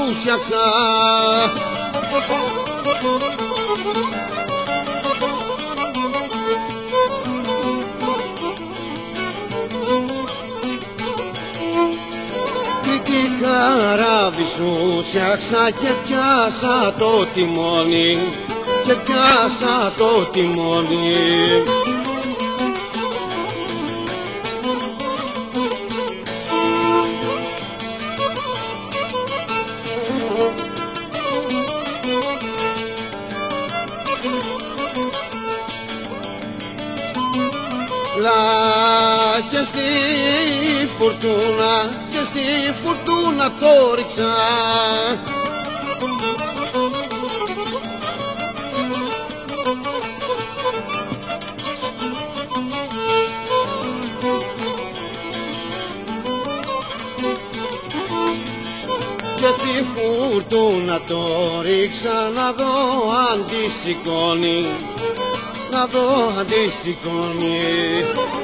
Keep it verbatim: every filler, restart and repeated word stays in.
φτιάξα. Τι καράβι σου φτιάξα και πιάσα το τιμόνι, και πιάσα το τιμόνι. Λα και στη φουρτούνα, και στη φουρτούνα το ρίξα. Και στη φουρτούνα το ρίξα να δω αν τη σηκώνει, να δω αν τη σηκώνει.